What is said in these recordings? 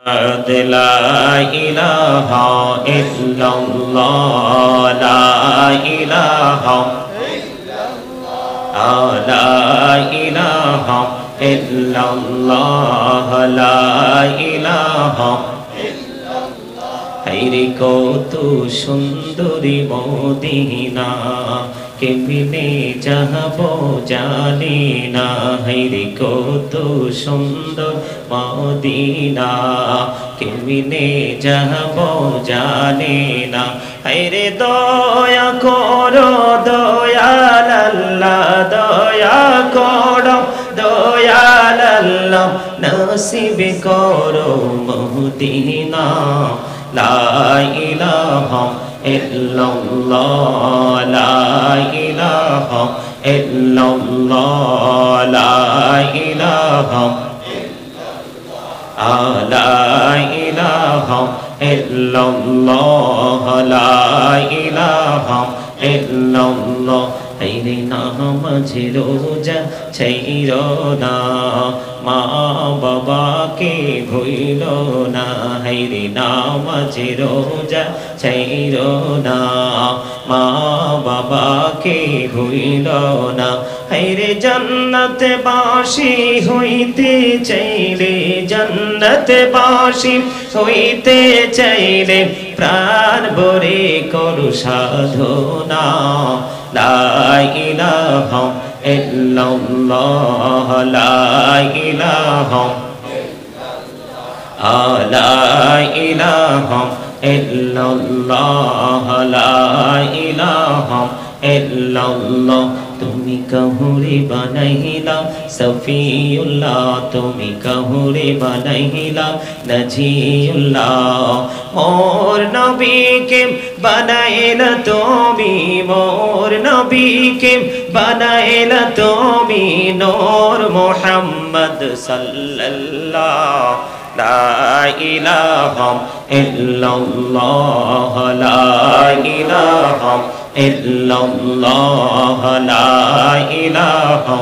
لا إله إلا الله لا إله لا إله إلا الله لا إله হায়রে কত সুন্দরী মদিনা কেমনে যাব জানি না হায়রে কত সুন্দর মদিনা কেমনে যাব জানি না হায়রে দয়া করো দয়াল আল্লাহ দয়া করো দয়াল আল্লাহ নসিব করো মদিনা لا إله إلا الله لا إله إلا الله لا إله لا إله إلا الله لا إله إلا الله হায়রে নামাজ রোজা ছাইরো না মা বাবাকে ভুইলো না হায়রে নামাজ রোজা ছাইরো না মা বাবাকে ভুইলো না হায়রে জান্নাত বাসী হইতে চাইলে জান্নাত বাসী হইতে চাইলে প্রাণ ভরে করু সাধনা لا إله إلا الله لا إله لا إله إلا الله لا إله إلا الله তুমি কাহুরে বানাইলা সফিউল্লাহ তুমি কাহুরে বানাইলা নজিউল্লাহ মোর নবীকে বানাইলা তুমি মোর নবীকে বানাইলা তুমি নূর মুহাম্মদ সাল্লাল্লাহ লা ইলাহা ইল্লাল্লাহ লা ইলাহা ইল্লাল্লাহ লা ইলাহা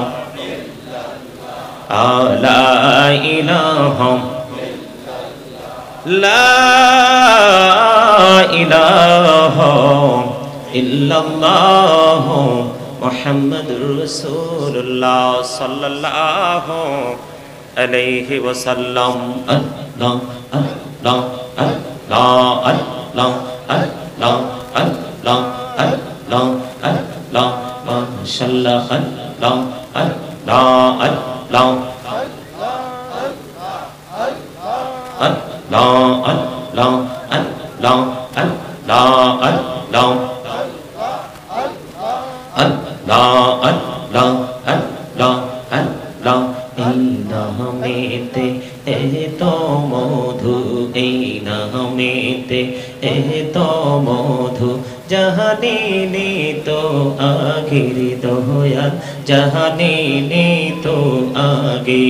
লা ইলাহা লা ইলাহা ইল্লাল্লাহ মুহাম্মাদুর রাসূলুল্লাহ সাল্লাল্লাহু আলাইহি ওয়াসাল্লাম আল্লাহ আল্লাহ আল্লাহ আল্লাহ আল্লাহ আল্লাহ আল্লাহ আল্লাহ মাশাআল্লাহ আল্লাহ আল্লাহ আল্লাহ আল্লাহ আল্লাহ আল্লাহ আল্লাহ আল্লাহ আল্লাহ আল্লাহ আল্লাহ আল্লাহ এই নামেতে এত মধু এই নামেতে এত মধু জাহানিনি তো আগের দয়াল জাহানিনি তো আগে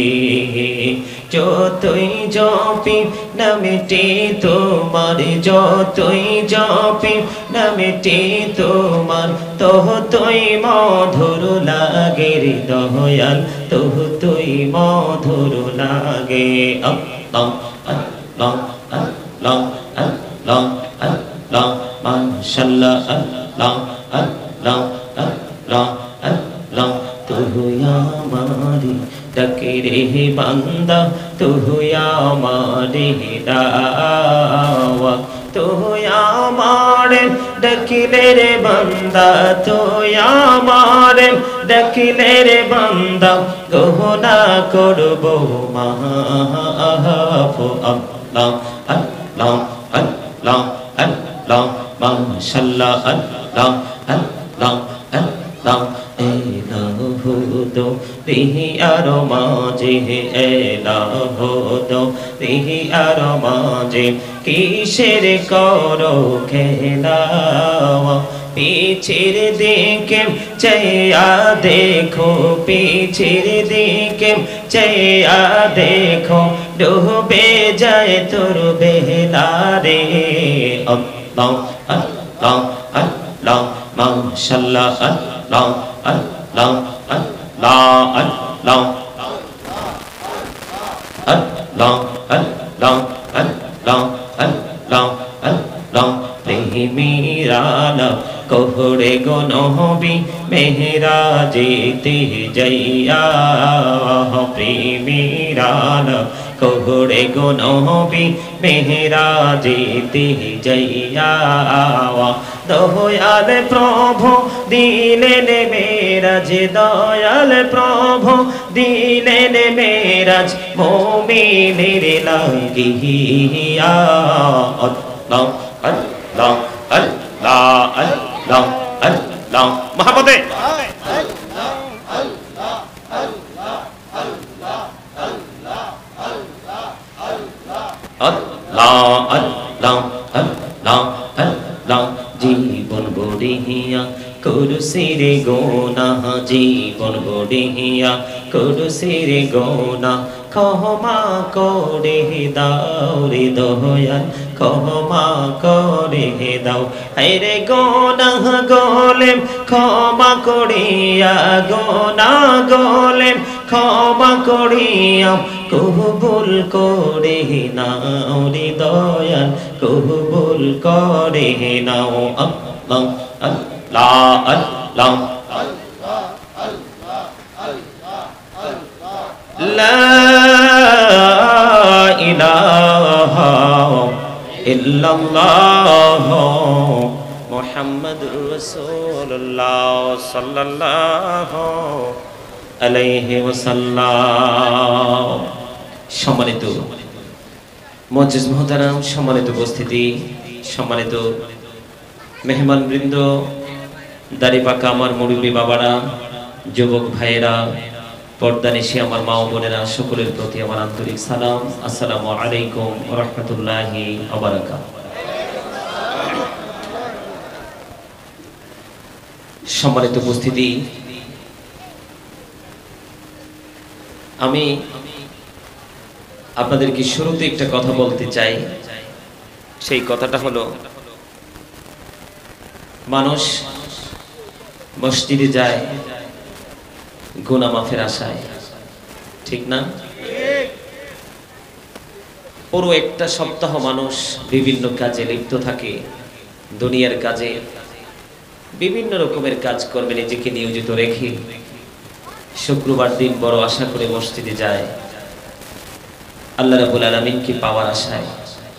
যতই জপি নামেটি তোমার যতই জপি নামেটি তোমার ততই মধুর লাগে রে দয়াল ততই মধুর লাগে আল্লাহ আল্লাহ আল্লাহ আল্লাহ আল্লাহ মাশাআল্লাহ আল্লাহ আল্লাহ আল্লাহ আল্লাহ তুই আমারি ডাকে রে বান্দা তুই আমারি দাওয়াত তুই আমারে ডাকিলে রে বান্দা তুই আমারে ডাকিলে রে বান্দা গহনা করব মাফ আল্লাহ আল্লাহ আল্লাহ আল্লাহ মাশাআল্লাহ আল্লাহ আল্লাহ আল্লাহ এলাহু দো রিহি আর মাঝে এলাহু দো রিহি আর মাঝে কিসের করো খেলা पीछे देखे चया देखो पीछे देखे चया देखो डूबे जाए तुर बेला रे अल्लाह अल्लाह अल्लाह माशाअल्लाह अल्लाह अल्लाह अल्लाह अल्लाह अल्लाह अल्लाह আল্লাহ আল্লাহ আল্লাহ প্রেমীরানা কোহরে গো নবী মেহরাজেতে যাইয়া প্রেমীরানা কোহরে গো নবী মেহরাজেতে যাইয়া দয়াল প্রভু দিলেন মেরাজ দয়াল প্রভু দিলেন মেরাজ মুমিনের লাগিয়া আল্লাহ আল্লাহ আল্লাহ আল্লাহ আল্লাহ মহব্বতে আল্লাহ আল্লাহ আল্লাহ আল্লাহ জীবন গড়িয়া কুরসির গোনা জীবন গড়িয়া কুরসির গোনা ক্ষমা করে দাও রে দয়াল ক্ষমা করে দাও রে গোনা গোলেম ক্ষমা করিয়া গোনা গোলেম ক্ষমা করিয়া কবুল করে নাও রে দয়াল কবুল করে নাও আল্লাহ আল্লাহ আল্লাহ লা ইলাহা ইল্লাল্লাহ মুহাম্মাদুর রাসূলুল্লাহ সাল্লাল্লাহু আলাইহি ওয়াসাল্লাম। সম্মানিত মুআজ্জিজ মুহতারাম, সম্মানিত উপস্থিতি, সম্মানিত মেহমানবৃন্দ, দাড়ি পাকা আমার মুরব্বী বাবারা, যুবক ভাইয়েরা, পর্দানিশী আমার মা ও বোনেরা, সকলের প্রতি আমার আন্তরিক সালাম। আসসালামু আলাইকুম ওয়া রাহমাতুল্লাহি ওয়া বারাকাতুহু। সম্মানিত উপস্থিতি, আমি আপনাদেরকে শুরুতে একটা কথা বলতে চাই। সেই কথাটা হলো, মানুষ মসজিদে যায় গুনাহ মাফের আশায়, ঠিক না? পুরো একটা সপ্তাহ মানুষ বিভিন্ন কাজে লিপ্ত থাকে, দুনিয়ার কাজে, বিভিন্ন রকমের কাজ করবে নিজেকে নিয়োজিত রেখে শুক্রবার দিন বড় আশা করে মসজিদে যায় আল্লাহ রাব্বুল আলামিনকে পাওয়ার আশায়।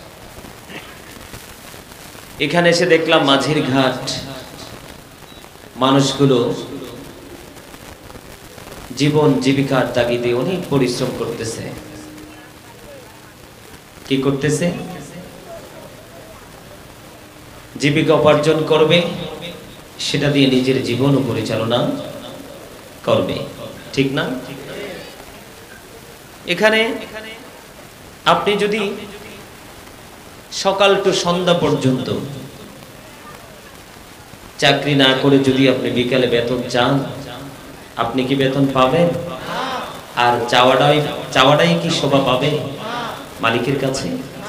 এখানে এসে দেখলাম মাঝির ঘাট মানুষগুলো জীবন জীবিকার তাগিদে অনেক পরিশ্রম করতেছে। কি করতেছে? জীবিকা উপার্জন করবে, সেটা দিয়ে নিজের জীবন পরিচালনা করবে, ঠিক না? এখানে আপনি যদি সকাল টু সন্ধ্যা পর্যন্ত চাকরি না করে যদি আপনি বিকালে বেতন চান, আপনি কি বেতন পাবেন? আর চাওয়াটাই কি শোভা পাবে মালিকের কাছে?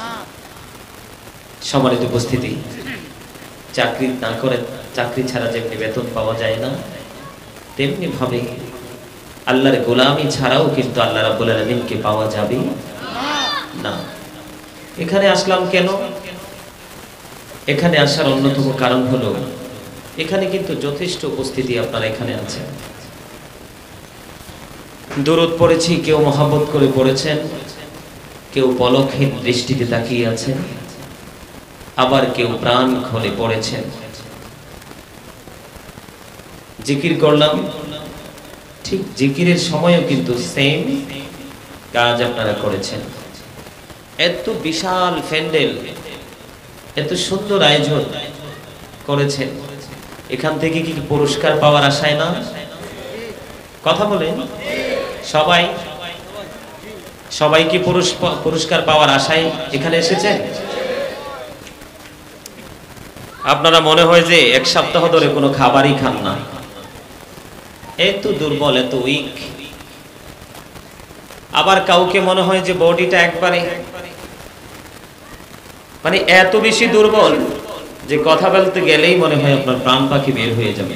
সম্মানিত উপস্থিতি, চাকরি না করে, চাকরি ছাড়া যেমনি বেতন পাওয়া যায় না, তেমনি ভাবে আল্লাহর গোলামি ছাড়াও কিন্তু আল্লাহ রাব্বুল আলামিনকে পাওয়া যাবে না। এখানে আসলাম কেন? এখানে আসার অন্যতম কারণ হলো, এখানে কিন্তু যথেষ্ট উপস্থিতি আপনারা এখানে আছেন। দরুদ পড়েছি, কেউ মহব্বত করে পড়েছেন, কেউ পলকহীন দৃষ্টিতে তাকিয়ে আছেন, আবার কেউ প্রাণ খুলে পড়েছেন। জিকির করলাম, ঠিক জিকিরের সময়ও কিন্তু সেম কাজ আপনারা করেছেন। এত বিশাল প্যান্ডেল, এত সুন্দর আয়োজন করেছেন, এখান থেকে কি পুরস্কার পাওয়ার আশায় না? কথা বলেন। সবাই কি পুরস্কার পাওয়ার আশায় এখানে এসেছেন? আপনারা মনে হয় যে এক সপ্তাহ ধরে কোনো খাবারই খান না, এত দুর্বল, এত উইক। আবার কাউকে মনে হয় যে বডিটা একবারে মানে এত বেশি দুর্বল যে কথা বলতে গেলেই মনে হয় আপনার প্রাণ পাখি বের হয়ে যাবে।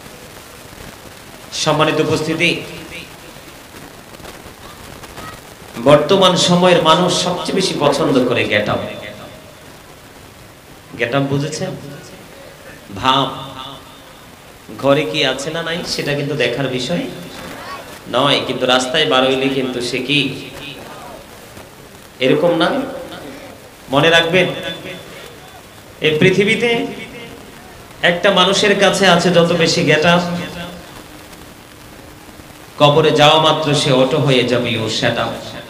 সম্মানিত উপস্থিতি, বর্তমান সময়ের মানুষ সবচেয়ে বেশি পছন্দ করে গেটআপ। গেটআপ বুঝেছেন? ভাব, ঘরে কি আছে না নাই সেটা কিন্তু দেখার বিষয় নয়, কিন্তু রাস্তায় বার হইলে কিন্তু সে কি এরকম না। মনে রাখবেন, এই পৃথিবীতে একটা মানুষের কাছে আছে যত বেশি গেটআপ, কবরে যাওয়া মাত্র সে অটো হয়ে যাবে ও সেটা।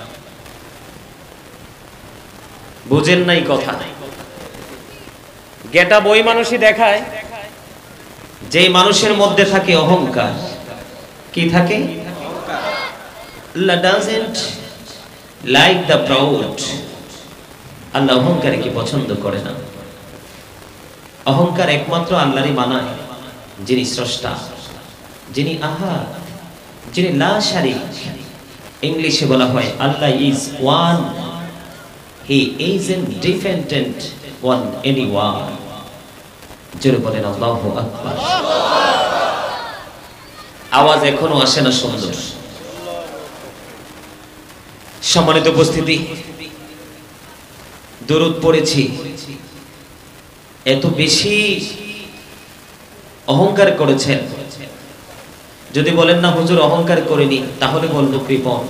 বুঝেন নাই কথা? গেটআপ ওই মানুষই দেখায় যে মানুষের মধ্যে থাকে অহংকার। কি থাকে? Allah doesn't like the proud. আল্লাহ অহংকারীকে পছন্দ করে না। অহংকার একমাত্র আল্লাহরই মানায়, যিনি স্রষ্টা, যিনি আহাদ, যিনি লা শারীক। ইংলিশে বলা হয় Allah is one, he isn't dependent on anyone. জোরে বলেন আল্লাহু আকবার। আওয়াজ এখনো আসে না সুন্দর? সম্মানিত উপস্থিতি, দরুদ পড়েছি, এত বেশি অহংকার করেছেন। যদি বলেন না হুজুর অহংকার করিনি, তাহলে বলবো কৃপণ।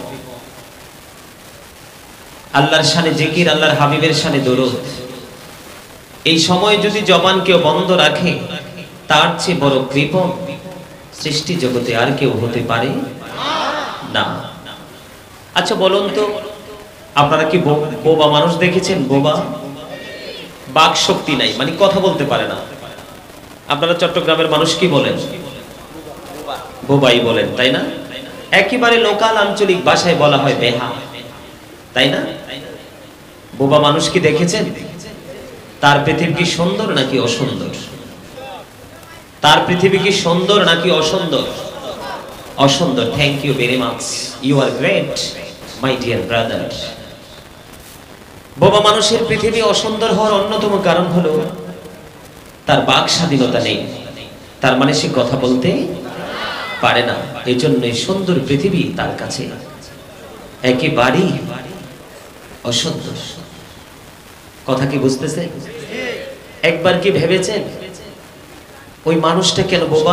আল্লাহর শানে জিকির, আল্লাহর হাবিবের শানে দরুদ, এই সময় যদি জবান কেউ বন্ধ রাখে, তার চেয়ে বড় কৃপণ সৃষ্টি জগতে আর কেউ হতে পারে না। আচ্ছা বলুন তো, আপনারা কি বোবা মানুষ দেখেছেন? বোবা, বাক শক্তি নাই, মানে কথা বলতে পারে না। আপনারা চট্টগ্রামের মানুষ কি বলেন? বোবাই বলেন, তাই না? একেবারে লোকাল আঞ্চলিক ভাষায় বলা হয় বেহা, তাই না? বোবা মানুষ কি দেখেছেন? তার পৃথিবী কি সুন্দর নাকি অসুন্দর? তার পৃথিবী কি সুন্দর নাকি অসুন্দর? অসুন্দর। Thank you very much, you are great my dear brother. বোবা মানুষের পৃথিবী অসুন্দর হওয়ার অন্যতম কারণ হলো তার বাক স্বাধীনতা নেই, তার মানে সে কথা বলতে পারে না। এই জন্যই সুন্দর পৃথিবী তার কাছে একেবারেই অসুন্দর। কথা কি বুঝতেছে? একবার কি ভেবেছেন ওই মানুষটা কেন বোবা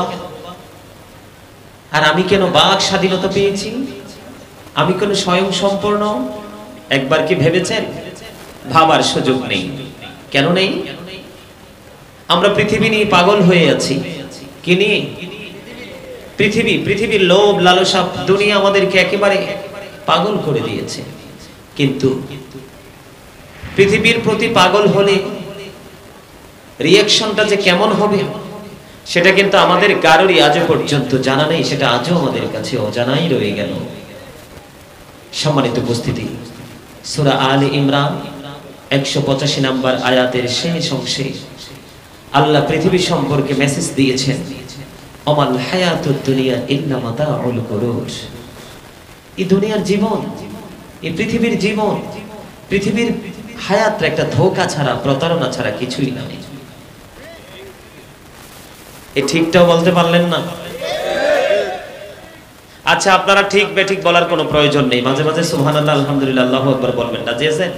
আর আমি কেন বাক স্বাধীনতা পেয়েছি? আমি কেন স্বয়ং সম্পূর্ণ? একবার কি ভেবেছেন? ভাবার সুযোগ নেই। কেন নেই? আমরা পৃথিবী নিয়ে পাগল হয়ে আছি। কি নিয়ে? পৃথিবী, পৃথিবীর লোভ লালসা, দুনিয়া আমাদেরকে একেবারে পাগল করে দিয়েছে। কিন্তু পৃথিবীর প্রতি পাগল হলে রিঅ্যাকশনটা যে কেমন হবে সেটা কিন্তু আমাদের কারোরই আজও পর্যন্ত জানা নেই, সেটা আজও আমাদের কাছে অজানাই রয়ে গেল। সম্মানিত উপস্থিতি, সূরা আলে ইমরান 185 নম্বর আয়াতের শেষ অংশে আল্লাহ পৃথিবী সম্পর্কে মেসেজ দিয়েছেন, আমাল হায়াতুদ দুনিয়া ইল্লা মাতাউল গুরুর। এই দুনিয়ার জীবন, এই পৃথিবীর জীবন, পৃথিবীর হায়াত একটা ধোঁকা ছাড়া, প্রতারণা ছাড়া কিছুই নয়। এই ঠিকটাও বলতে পারলেন না? আচ্ছা, আপনারা ঠিক বেঠিক বলার কোনো প্রয়োজন নেই। মাঝে মাঝে সুবহানাল্লাহ, আলহামদুলিল্লাহ, আল্লাহু আকবার বলবেন। রাজি আছেন?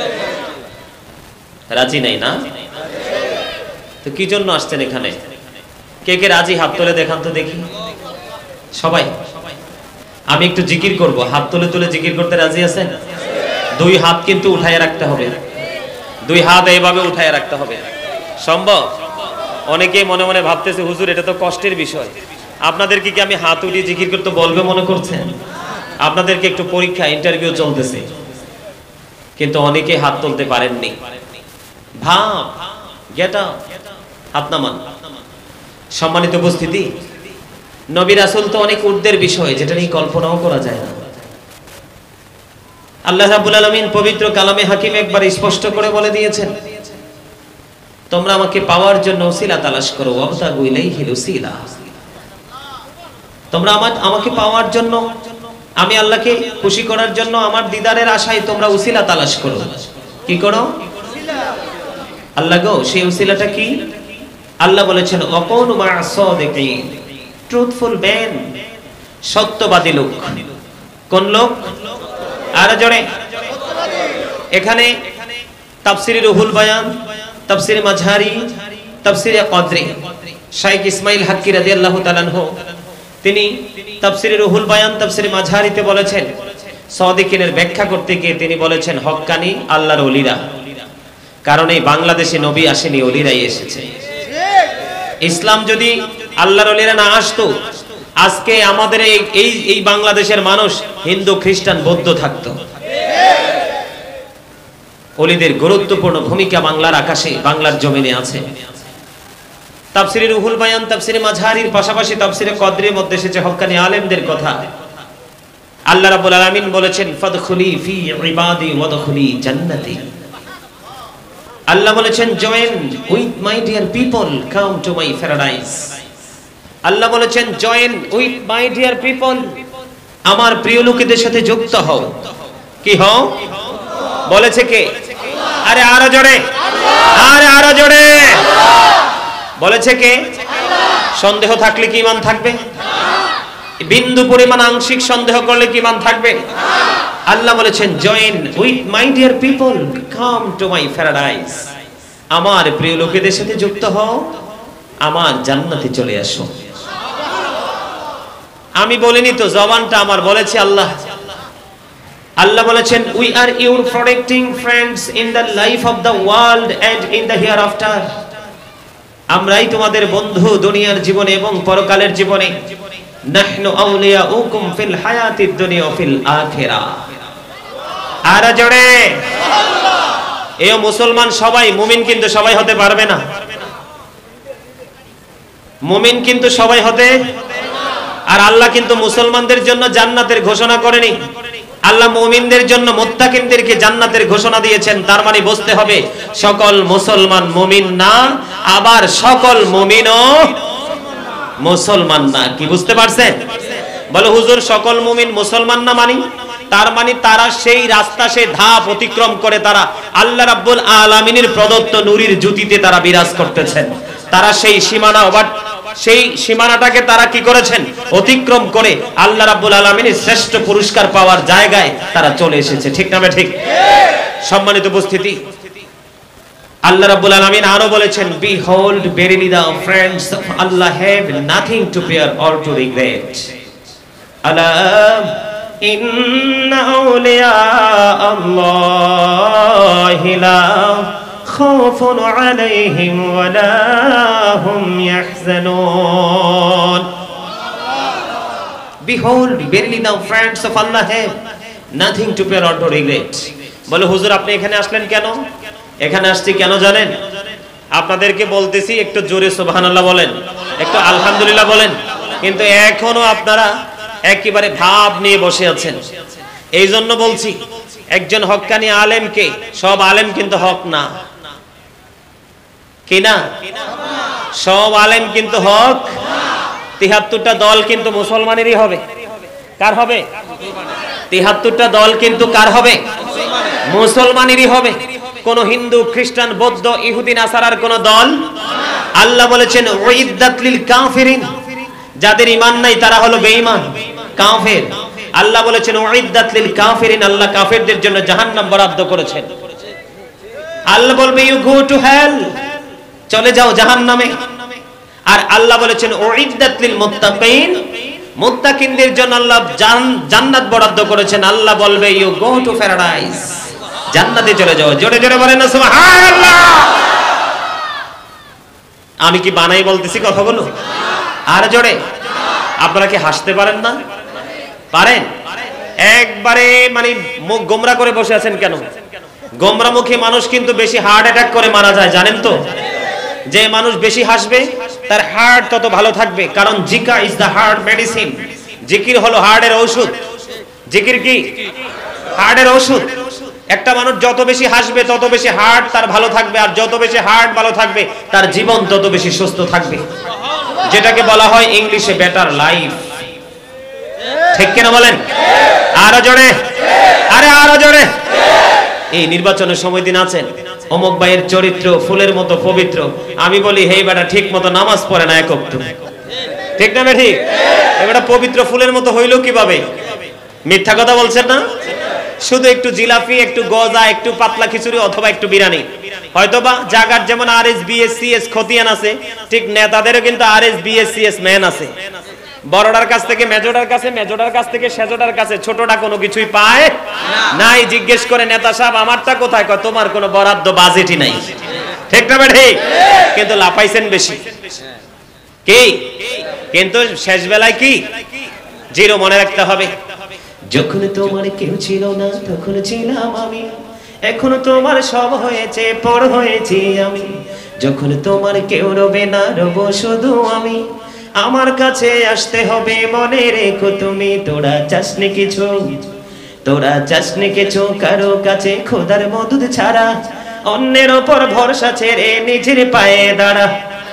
রাজি নাই না? তো কি জন্য আসছেন এখানে? কে কে রাজি হাত তুলে দেখান তো দেখি। সবাই? আমি একটু জিকির করব, হাত তুলে তুলে জিকির করতে রাজি আছেন? দুই হাত কিন্তু উঠায় রাখতে হবে, দুই হাত এইভাবে উঠায় রাখতে হবে। সম্ভব? অনেকেই মনে মনে ভাবতেছে হুজুর এটা তো কষ্টের বিষয়, আপনাদেরকে কি আমি হাত উঠিয়ে জিকির করতে বলবে মনে করছেন? আপনাদেরকে একটু পরীক্ষা, ইন্টারভিউ চলতেছে, কিন্তু অনেকে হাত তুলতে পারেননি। ভাব, গেট আপ, হাত নামান। সম্মানিত উপস্থিতি, নবী রাসূল তো অনেক ঊর্ধ্বের বিষয়, যেটা নিয়ে কল্পনাও করা যায় না। আল্লাহ রাব্বুল আলামিন পবিত্র কালামে হাকিম একবার স্পষ্ট করে বলে দিয়েছেন, তোমরা আমাকে পাওয়ার জন্য ওসিলা তালাশ করো, ওয়াবতাগু ইলাইহিল ওসিলা। তোমরা আমাকে পাওয়ার জন্য, আমি আল্লাহকে খুশি করার জন্য, আমার দিদারের আশায় তোমরা ওসিলা তালাশ করো। কি করো? আল্লাহ গো, সেই ওসিলাটা কি? আল্লাহ বলেছেন, ওয়াকুনু মা'আস সাদিকিন, ট্রুথফুল ম্যান, সত্যবাদী লোক। কোন লোক? আর জোরে। এখানে তাফসিরে রুহুল বায়ান, তাফসিরে মাঝহারি, তাফসিরে কদরি, শাইখ ইসমাইল হাক্কি রাদিয়াল্লাহু তাআলা আনহু তিনি তাফসিরে রুহুল বায়ান, তাফসিরে মাঝহারিতে বলেছেন, সাদিকিনের ব্যাখ্যা করতে গিয়ে তিনি বলেছেন হক্কানি আল্লাহর ওলিরা। কারণ এই বাংলাদেশে নবী আসেনি, ওলিরাই এসেছে। ইসলাম যদি আল্লাহর ওলিরা না আসতো, আজকে আমাদের এই বাংলাদেশের মানুষ হিন্দু, খ্রিস্টান, বৌদ্ধ থাকতো। ওলিদের গুরুত্বপূর্ণ ভূমিকা বাংলার আকাশে, বাংলার জমিনে আছে। তাফসিরে রুহুল বায়ান, তাফসিরে মাঝহারির পাশাপাশি তাফসিরে কদরির মধ্যে এসেছে হক্কানি আলেমদের কথা। আল্লাহ রাব্বুল আলামিন বলেছেন ফাদখুলি ফি ইবাদি ওয়াদখুলি জান্নাতি। আল্লাহ বলেছেন join with my dear people, come to my paradise. Allah বলেছেন join with my dear people, আমার প্রিয় লোকেদের সাথে যুক্ত হও। কি হও বলেছে কে? আরে আরো জোরে, আরে আরো জোরে বলেছে কে? সন্দেহ থাকলে কি ঈমান থাকবে? বিন্দু পরিমাণ আংশিক সন্দেহ করলে কি ঈমান থাকবে? আল্লাহ বলেছেন join with my dear people, come to my paradise, আমার প্রিয় লোকেদের সাথে যুক্ত হও, আমার জান্নাতে চলে আসো। আমি বলিনি তো, জবানটা আমার বলেছে আল্লাহ। আল্লাহ বলেছেন we are your protecting friends in the life of the world and in the hereafter. আমরাই তোমাদের বন্ধু দুনিয়ার জীবনে এবং পরকালের জীবনে। নাহনু আউলিয়াউকুম ফিল হায়াতিদ দুনিয়া ওয়া ফিল আখিরাহ। আর জোরে সুবহানাল্লাহ। এই মুসলমান সবাই মুমিন কিন্তু সবাই হতে পারবে না। মুমিন কিন্তু সবাই হতে, আর আল্লাহ কিন্তু মুসলমানদের জন্য জান্নাতের ঘোষণা করেনি। আল্লাহ মুমিনদের জন্য, মুত্তাকিনদেরকে জান্নাতের ঘোষণা দিয়েছেন। তার মানে বুঝতে হবে সকল মুসলমান মুমিন না, আবার সকল মুমিনও মুসলমান না। কি বুঝতে পারছেন? বলে হুজুর সকল মুমিন মুসলমান না মানি? তার মানে তারা সেই রাস্তা, সেই ধাপ অতিক্রম করে তারা আল্লাহ রাব্বুল আলামিনের প্রদত্ত নূরের জ্যোতিতে তারা বিরাজ করতেছেন। তারা সেই সীমানা সেই সীমানাটাকে তারা কি করেছেন? অতিক্রম করে আল্লাহ রাব্বুল আলামিনের শ্রেষ্ঠ পুরস্কার পাওয়ার জায়গায় তারা চলে এসেছে। ঠিক না ঠিক? সম্মানিত উপস্থিতি, আল্লাহ রাব্বুল আলামিন আরো বলেছেন behold verily the friends of Allah have nothing to fear or to regret. Ala inna awliya Allahi la khawfun alayhim wa la hum yahzanun. Behold verily the friends of Allah have nothing to fear or to regret. বলে হুজুর আপনি এখানে আসলেন কেন? এখানে আসছি কেন জানেন? আপনাদেরকে বলতেছি একটু জোরে সুবহানাল্লাহ বলেন, একটু আলহামদুলিল্লাহ বলেন। কিন্তু এখনো আপনারা একেবারে ভাব নিয়ে বসে আছেন। এই জন্য বলছি একজন হক্কানি আলেমকে, সব আলেম কিন্তু হক না, কি না? সব আলেম কিন্তু হক। ৭৩টা দল কিন্তু মুসলমানেরই হবে। কার হবে? ৭৩টা দল কিন্তু কার হবে? মুসলমানেরই হবে। কোন হিন্দু, খ্রিস্টান, বৌদ্ধ, ইহুদি, নাসারার কোন দল। আল্লাহ বলেছেন উইদ্দাত লিল কাফিরিন, যাদের ঈমান নাই তারা হলো বেঈমান, কাফের। আল্লাহ বলেছেন উইদ্দাত লিল কাফিরিন, আল্লাহ কাফেরদের জন্য জাহান্নাম বরাদ্দ করেছেন। আল্লাহ বলবে ইউ গো টু হেল, চলে যাও জাহান্নামে। আর আল্লাহ বলেছেন উইদ্দাত লিল মুত্তাকিন, মুত্তাকিনদের জন্য আল্লাহ জান্নাত বরাদ্দ করেছেন। আল্লাহ বলবে ইউ গো টু প্যারাডাইস, জান্নাতে চলে যাও। জোরে জোরে বলেন না সুবহানাল্লাহ। আমি কি বানাই বলতেছি কথাগুলো? আর জোরে। আপনারা কি হাসতে পারেন না? পারেন? একবারে মানে মুখ গোমরা করে বসে আছেন কেন? গোমরামুখী মানুষ কিন্তু বেশি হার্ট অ্যাটাক করে মারা যায়, জানেন তো? যে মানুষ বেশি হাসবে তার হার্ট তত ভালো থাকবে, কারণ জিকা ইজ দ্য হার্ট মেডিসিন। জিকির হলো হার্টের ঔষধ। জিকির কি? হার্টের ঔষধ। একটা মানুষ যত বেশি হাসবে তত বেশি হার্ট তার ভালো থাকবে, আর যত বেশি হার্ট ভালো থাকবে তার জীবন তত বেশি সুস্থ থাকবে, যেটাকে বলা হয় ইংলিশে বেটার লাইফ। ঠিক কিনা বলেন? আরো জোরে, আরে আরো জোরে। এই নির্বাচনের সময় দিন আছেন, অমুক ভাইয়ের চরিত্র ফুলের মতো পবিত্র। আমি বলি হেই বেটা ঠিক মতো নামাজ পড়ে না এক ওয়াক্ত। ঠিক না ঠিক? এবারে পবিত্র ফুলের মতো হইলো কিভাবে? মিথ্যা কথা বলছেন না? শুধু একটু জিলাপি, একটু গজা, একটু পাতলা খিচুড়ি অথবা একটু বিরিয়ানি। হয়তোবা জাগার যেমন RSBSCS খতিয়ান আছে, ঠিক নেতাদেরও কিন্তু RSBSCS ম্যান আছে। বড়টার কাছ থেকে মেজোটার কাছে, মেজোটার কাছ থেকে সেজোটার কাছে, ছোটটা কোনো কিছুই পায় নাই। জিজ্ঞেস করে নেতা সাহেব আমারটা কোথায়, কয় তোমার কোনো বরাদ্দ বাজেটই নাই। ঠিক না ঠিক? কিন্তু লাফাইছেন বেশি কি, কিন্তু শেষ বেলায় কি জিরো। মনে রাখতে হবে, যখন তোমার কেউ ছিল না তখন ছিলাম আমি, এখন তোমার সব হয়েছে পর হয়েছি আমি। যখন তোমার কেউ রবে না রব শুধু আমি, আমার কাছে আসতে হবে মনে রেখো তুমি। তোরা চাসনি কিছু, তোরা চাসনি কিছু কারো কাছে খোদার মদদ ছাড়া, অন্যের ওপর ভরসা ছেড়ে নিজের পায়ে দাঁড়া।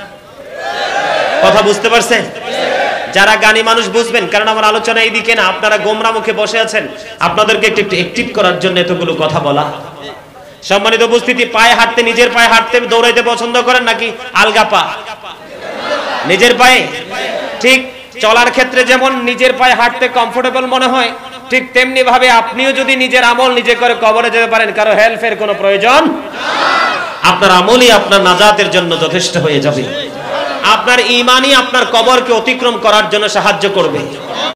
কথা বুঝতে পারছেন? যারা জ্ঞানী মানুষ বুঝবেন, কারণ আমার আলোচনা এইদিকে না, আপনারা গোমরা মুখে বসে আছেন, আপনাদেরকে একটু অ্যাক্টিভ করার জন্য এতগুলো কথা বলা। সম্মানিত উপস্থিতি, পায়ে হাঁটতে, নিজের পায়ে হাঁটতে দৌড়াইতে পছন্দ করেন নাকি আলগা পা? নিজের পায়ে। ঠিক চলার ক্ষেত্রে যেমন নিজের পায়ে হাঁটতে কমফোর্টেবল মনে হয়, ঠিক তেমনি ভাবে আপনিও যদি নিজের আমল নিজে করে কবরে যেতে পারেন, কারো হেল্পের কোনো প্রয়োজন। আপনার আমলই আপনার নাজাতের জন্য যথেষ্ট হয়ে যাবে। আপনার ঈমানই আপনার কবরকে অতিক্রম করার জন্য সাহায্য করবে।